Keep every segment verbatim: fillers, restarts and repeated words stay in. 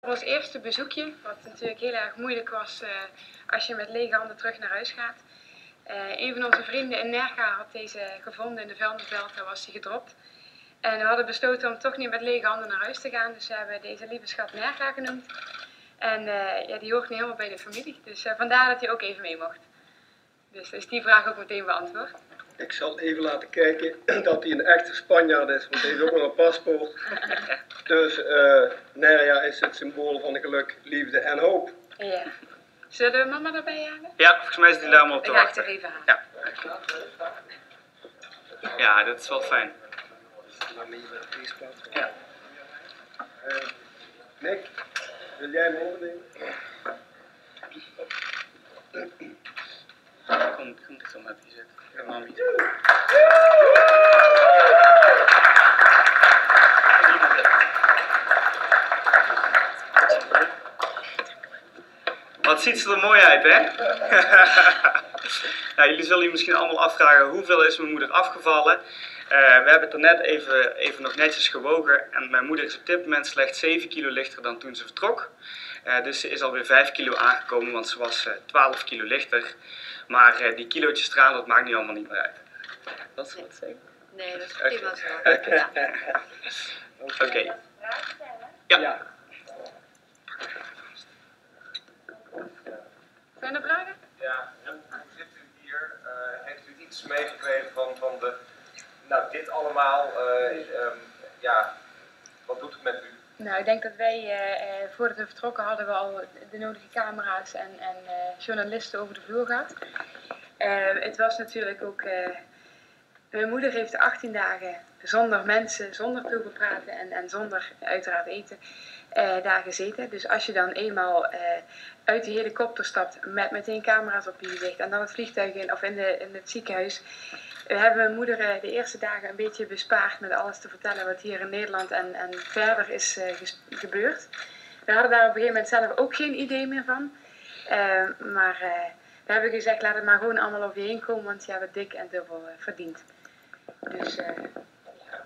ons eerste bezoekje, wat natuurlijk heel erg moeilijk was uh, als je met lege handen terug naar huis gaat. Uh, een van onze vrienden in Nerga had deze gevonden in de vuilnisbelt, daar was hij gedropt. En we hadden besloten om toch niet met lege handen naar huis te gaan, dus we hebben deze lieve schat Nerga genoemd. En uh, ja, die hoort nu helemaal bij de familie, dus uh, vandaar dat hij ook even mee mocht. Dus is die vraag ook meteen beantwoord. Ik zal even laten kijken dat hij een echte Spanjaard is, want hij heeft ook nog een paspoort. Dus uh, Nerja is het symbool van geluk, liefde en hoop. Ja. Zullen we mama erbij halen? Ja, volgens mij is die daar allemaal op te Dan ga ik wachten. er even aan. Ja. Ja, dat is wel fijn. Ja. Uh, Nick, wil jij hem overnemen? Kom, kom dit om met die zitten. Ja, mami. Wat ziet ze er mooi uit, hè? Ja, jullie zullen je misschien allemaal afvragen, hoeveel is mijn moeder afgevallen? Uh, we hebben het er net even, even nog netjes gewogen en mijn moeder is op dit moment slechts zeven kilo lichter dan toen ze vertrok. Uh, dus ze is alweer vijf kilo aangekomen, want ze was uh, twaalf kilo lichter. Maar uh, die kilootjes eraan, dat maakt nu allemaal niet meer uit. Dat is wat zeggen? Nee, dat is Okay. prima zo. Ja. Oké. Okay. Ja. Ja. Zijn er vragen? Ja, hoe zit u hier? Uh, heeft u iets meegekregen van, van de, nou dit allemaal, uh, um, ja, wat doet het met u? Nou, ik denk dat wij, uh, uh, voordat we vertrokken, hadden we al de nodige camera's en, en uh, journalisten over de vloer gehad. Uh, het was natuurlijk ook, uh, mijn moeder heeft achttien dagen zonder mensen, zonder veel praten en, en zonder uiteraard eten, uh, daar gezeten. Dus als je dan eenmaal uh, uit de helikopter stapt met meteen camera's op je gezicht en dan het vliegtuig in of in, de, in het ziekenhuis. We hebben mijn moeder uh, de eerste dagen een beetje bespaard met alles te vertellen wat hier in Nederland en, en verder is uh, gebeurd. We hadden daar op een gegeven moment zelf ook geen idee meer van. Uh, maar uh, we hebben gezegd, laat het maar gewoon allemaal over je heen komen, want je hebt het dik en dubbel uh, verdiend. Dus, uh, ja.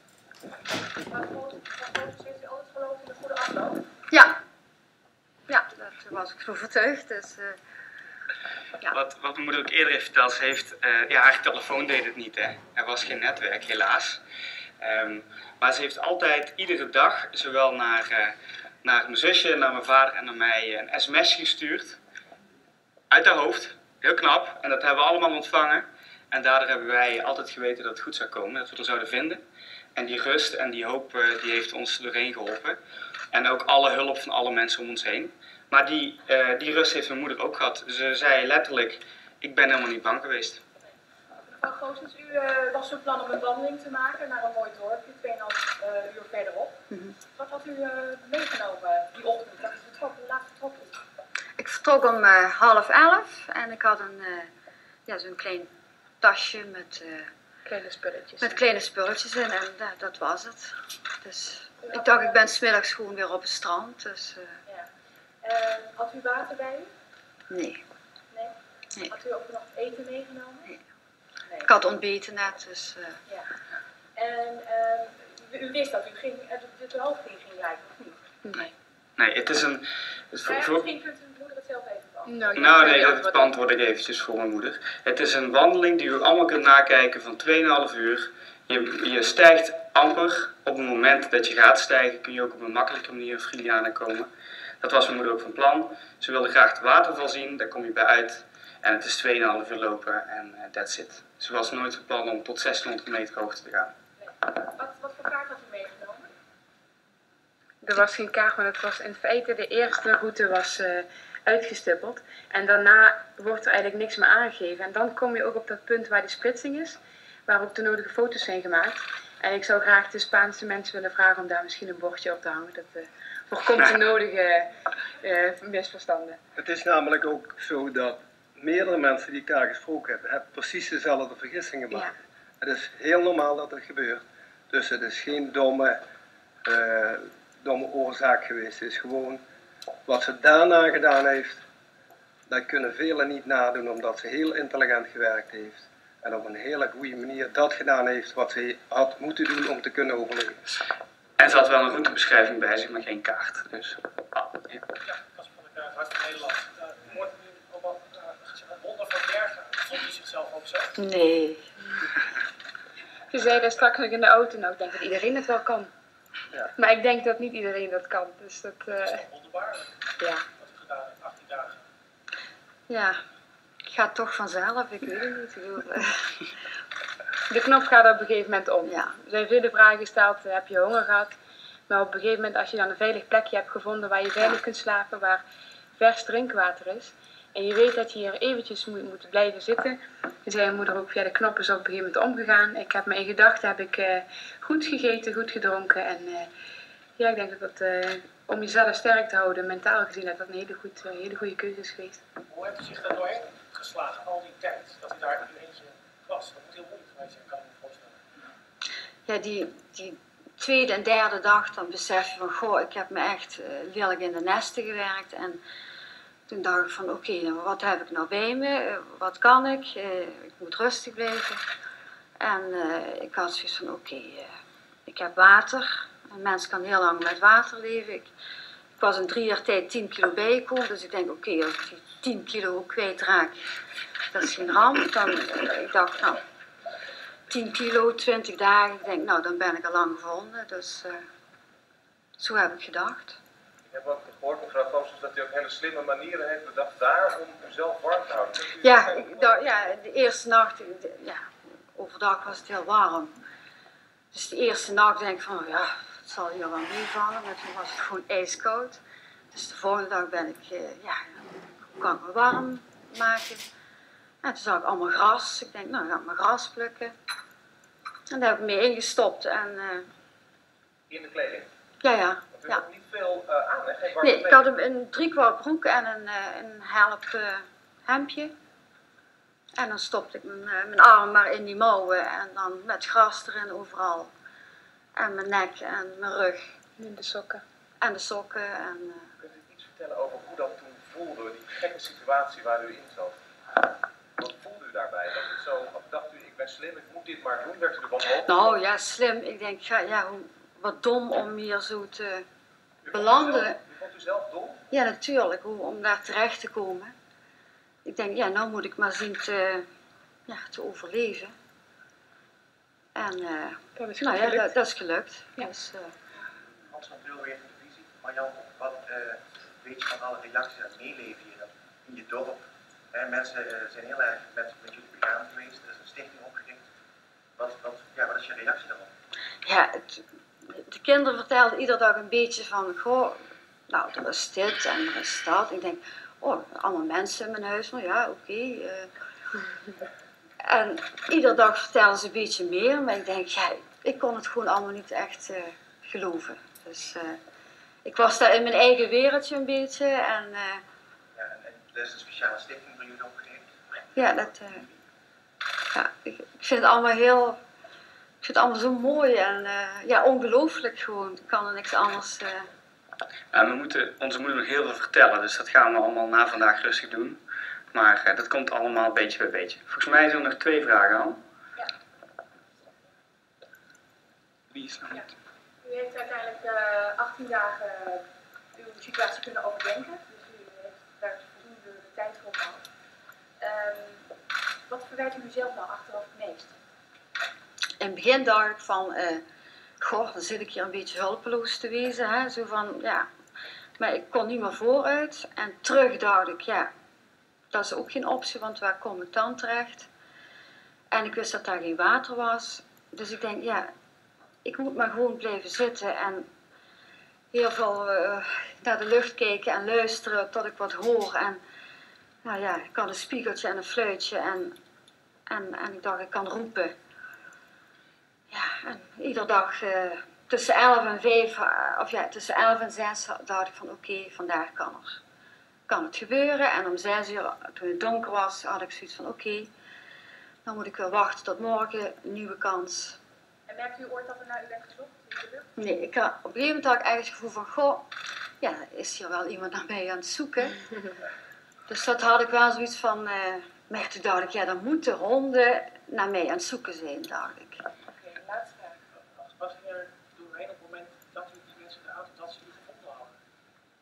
Maar volgens u alles geloofd in de goede afloop? Ja. Ja, daar was ik van overtuigd. Dus, uh, ja. Wat, wat mijn moeder ook eerder heeft verteld, ze heeft, uh, ja, haar telefoon deed het niet, hè. Er was geen netwerk, helaas. Um, maar ze heeft altijd, iedere dag, zowel naar, uh, naar mijn zusje, naar mijn vader en naar mij een sms gestuurd. Uit haar hoofd, heel knap. En dat hebben we allemaal ontvangen. En daardoor hebben wij altijd geweten dat het goed zou komen, dat we er zouden vinden. En die rust en die hoop, uh, die heeft ons doorheen geholpen. En ook alle hulp van alle mensen om ons heen. Maar die, uh, die rust heeft mijn moeder ook gehad. Ze zei letterlijk, ik ben helemaal niet bang geweest. Mevrouw Goossens, u uh, was van plan om een wandeling te maken naar een mooi dorpje, twee komma vijf uh, uur verderop. Mm-hmm. Wat had u uh, meegenomen die ochtend dat u vertrok? Hoe laat vertrok u? Ik vertrok om uh, half elf en ik had een, uh, ja, zo'n klein tasje met, uh, kleine spulletjes. met kleine spulletjes in en uh, dat was het. Dus ik dacht, ik ben 's middags gewoon weer op het strand. Dus, uh, ja. Uh, had u water bij u? Nee. Nee? Nee. Had u ook nog eten meegenomen? Nee. Nee. Ik had ontbeten net, dus... Uh, ja. En uh, u, u wist dat u ging, uh, de, de hoofdring ging rijden, of niet? nee. Nee, het is een... Het is voor, ja, voor... misschien kunt uw moeder het zelf even beantwoorden. Nou, Nou nee, dat beantwoord ik eventjes voor mijn moeder. Het is een wandeling die u allemaal kunt nakijken van twee komma vijf uur. Je, je stijgt amper. Op het moment dat je gaat stijgen kun je ook op een makkelijke manier Friliana komen. Dat was mijn moeder ook van plan. Ze wilde graag het waterval zien, daar kom je bij uit. En het is twee komma vijf uur lopen en uh, that's it. Ze was nooit van plan om tot zeshonderd meter hoogte te gaan. Nee. Wat, wat voor kaart had u meegenomen? Er was geen kaart, maar het was in feite de eerste route was uh, uitgestippeld. En daarna wordt er eigenlijk niks meer aangegeven. En dan kom je ook op dat punt waar die splitsing is, waar ook de nodige foto's zijn gemaakt. En ik zou graag de Spaanse mensen willen vragen om daar misschien een bordje op te hangen. Dat uh, voorkomt de nodige uh, misverstanden. Het is namelijk ook zo dat meerdere mensen die elkaar gesproken hebben, hebben precies dezelfde vergissingen gemaakt. Ja. Het is heel normaal dat het gebeurt. Dus het is geen domme, uh, domme oorzaak geweest. Het is gewoon wat ze daarna gedaan heeft. Dat kunnen velen niet nadoen omdat ze heel intelligent gewerkt heeft. En op een hele goede manier dat gedaan heeft wat ze had moeten doen om te kunnen overleven. En ze had wel een routebeschrijving bij zich, maar geen kaart. Dus Ja, Casper van der Kruijf, Hart van Nederland. Uh, wordt nu ook wel uh, gezegd, een wonder van Bergen. Vond u zichzelf ook zo? Nee. Je zei daar straks nog in de auto, nou ik denk dat iedereen het wel kan. Ja. Maar ik denk dat niet iedereen dat kan. Dus dat, uh, Dat is toch wonderbaarlijk ja. wat u gedaan heeft, achttien dagen. Ja, gaat toch vanzelf, ik weet het niet. Ik bedoel, uh, De knop gaat op een gegeven moment om. Ja. Er zijn vele vragen gesteld, heb je honger gehad? Maar op een gegeven moment als je dan een veilig plekje hebt gevonden waar je veilig Ja. kunt slapen, waar vers drinkwater is. En je weet dat je hier eventjes moet, moet blijven zitten. Dan zei mijn moeder ook, via de knop is op een gegeven moment omgegaan. Ik heb me in gedachten, heb ik uh, goed gegeten, goed gedronken. En uh, ja, ik denk dat dat, uh, om jezelf sterk te houden, mentaal gezien, dat dat een hele, goed, uh, hele goede keuze is geweest. Hoe heeft u zich daar doorheen geslagen, al die tijd, dat u daar in uw eentje was? Dat moet heel moeilijk geweest zijn, kan ik me voorstellen. ja, die, die tweede en derde dag, dan besef je van, goh, ik heb me echt uh, lelijk in de nesten gewerkt. En toen dacht ik van, oké, okay, nou, wat heb ik nou bij me? Uh, wat kan ik? Uh, ik moet rustig blijven. En uh, ik had zoiets van, oké, okay, uh, ik heb water. Een mens kan heel lang met water leven. Ik, ik was in drie jaar tijd tien kilo bijgekomen. Dus ik denk, oké, okay, als ik die tien kilo kwijtraak, dat is geen ramp. Dan, uh, ik dacht, nou, tien kilo, twintig dagen. Ik denk, nou, dan ben ik al lang gevonden. Dus uh, zo heb ik gedacht. Ik heb ook gehoord, mevrouw Thompson, dat u ook hele slimme manieren heeft bedacht daar om uzelf warm te houden. Ja, ik, da, ja, de eerste nacht, de, ja, overdag was het heel warm. Dus de eerste nacht denk ik van, ja, het zal hier wel meevallen. Maar toen was het gewoon ijskoud. Dus de volgende dag ben ik, uh, ja, hoe kan ik me warm maken? En toen zag ik allemaal gras. Ik denk, nou, dan ga ik mijn gras plukken. En daar heb ik mee ingestopt. En, uh, In de kleding? ja, ja. Want u ja. had niet veel uh, aan, hè? Geen warme Nee, ik had hem een driekwart broek en een, uh, een help uh, hemdje. En dan stopte ik mijn, uh, mijn arm maar in die mouwen en dan met gras erin overal. En mijn nek en mijn rug. In de sokken. En de sokken. En, uh... Kunt u iets vertellen over hoe dat toen voelde, die gekke situatie waar u in zat? Wat voelde u daarbij? Dat u zo, of dacht u, ik ben slim, ik moet dit maar doen? Werd u er wanhopig? Nou ja, slim. Ik denk, ja, ja hoe, wat dom om hier zo te U belanden. Vond u, zelf, u vond u zelf dom? Ja, natuurlijk. Hoe, om daar terecht te komen. Ik denk, ja, nou moet ik maar zien te, ja, te overleven. En uh, Dat is nou ja, gelukt. dat, dat is gelukt. Ja. Dus, uh, Hans van Bril weer van de visie. Marjan, wat uh, weet je van alle reacties en meeleven hier in je dorp? Eh, mensen uh, zijn heel erg met, met jullie begaan geweest, er is een stichting opgericht. Wat, wat, ja, wat is je reactie daarop? ja, het, de kinderen vertelden iedere dag een beetje van, goh, nou, er is dit en er is dat. Ik denk, oh, allemaal mensen in mijn huis, nou ja, oké. Okay, uh. En iedere dag vertellen ze een beetje meer, maar ik denk, ja, ik kon het gewoon allemaal niet echt uh, geloven. Dus uh, ik was daar in mijn eigen wereldje een beetje en... Uh, ja, en, en er is een speciale stichting voor jullie opgericht. ja, dat... Uh, ja, ik, ik vind het allemaal heel... Ik vind het allemaal zo mooi en uh, ja, ongelooflijk gewoon. Ik kan er niks anders... Uh... Nou, we moeten onze moeder nog heel veel vertellen, dus dat gaan we allemaal na vandaag rustig doen. Maar uh, dat komt allemaal beetje bij beetje. Volgens mij zijn er nog twee vragen aan. Ja. Wie is nog Ja. niet? U heeft uiteindelijk uh, achttien dagen uw situatie kunnen overdenken. Dus u heeft daar voldoende de tijd voor gehad. Um, wat verwijt u zelf nou achteraf het meest? In het begin dacht ik van, uh, goh, dan zit ik hier een beetje hulpeloos te wezen, hè? Zo van, ja, maar ik kon niet meer vooruit. En terug dacht ik, ja, dat is ook geen optie, want waar kom ik dan terecht? En ik wist dat daar geen water was. Dus ik denk, ja, ik moet maar gewoon blijven zitten en heel veel uh, naar de lucht kijken en luisteren tot ik wat hoor. En nou ja, ik had een spiegeltje en een fluitje en, en, en ik dacht, ik kan roepen. Ja, en iedere dag uh, tussen elf en vijf, uh, of ja, tussen elf en zes dacht ik van oké, okay, vandaag kan er. Kan het gebeuren. En om zes uur, toen het donker was, had ik zoiets van oké, okay, dan moet ik weer wachten tot morgen, een nieuwe kans. En merkte u ooit dat er naar u werd gezocht in de lucht? Nee, ik had, op een gegeven moment had ik eigenlijk het gevoel van goh, ja, is hier wel iemand naar mij aan het zoeken. Dus dat had ik wel zoiets van, uh, maar toen dacht ik, ja, dan moeten honden naar mij aan het zoeken zijn, dacht ik. Oké, okay, laatste vraag. Was, was er doorheen op het moment dat u die mensen in de auto, dat ze u gevonden hadden?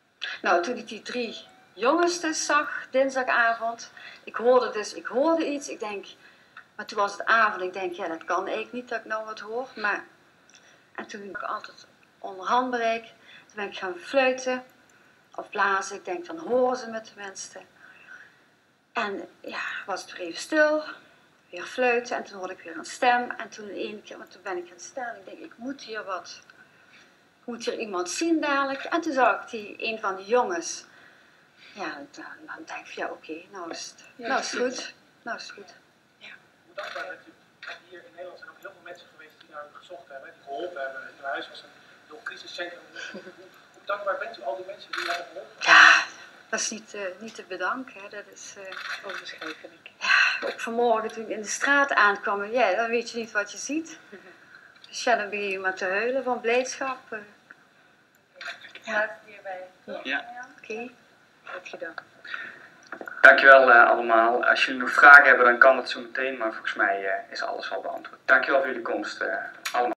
Nou, toen ik die drie jongens dus zag, dinsdagavond, ik hoorde dus, ik hoorde iets, ik denk, maar toen was het avond, ik denk, ja, dat kan eigenlijk niet dat ik nou wat hoor, maar, en toen ik altijd onder handbereik, toen ben ik gaan fluiten, of blazen, ik denk, dan horen ze me tenminste. En ja, was het weer even stil, weer fluiten, en toen hoorde ik weer een stem, en toen in één keer, want toen ben ik gaan staan, ik denk, ik moet hier wat, ik moet hier iemand zien dadelijk, en toen zag ik die, een van die jongens. Ja, dan, dan denk ik van ja, oké, okay, nou is het, nou is het goed. Nou is het goed. Hoe dankbaar bent u? Hier in Nederland zijn ook heel veel mensen geweest die naar u gezocht hebben, die geholpen hebben. In uw huis was een heel crisiscentrum. Hoe, hoe dankbaar bent u al die mensen die hebben geholpen? Ja, dat is niet, uh, niet te bedanken. Hè. Dat is uh, onbeschrijfelijk. Ja, ook vanmorgen toen ik in de straat aankwam, ja, dan weet je niet wat je ziet. Dus ja, dan begin je maar te huilen van blijdschap. Uh. Ja, hierbij. Ja. Oké. Okay. Goed gedaan. Dankjewel uh, allemaal. Als jullie nog vragen hebben, dan kan dat zo meteen, maar volgens mij uh, is alles al beantwoord. Dankjewel voor jullie komst uh, allemaal.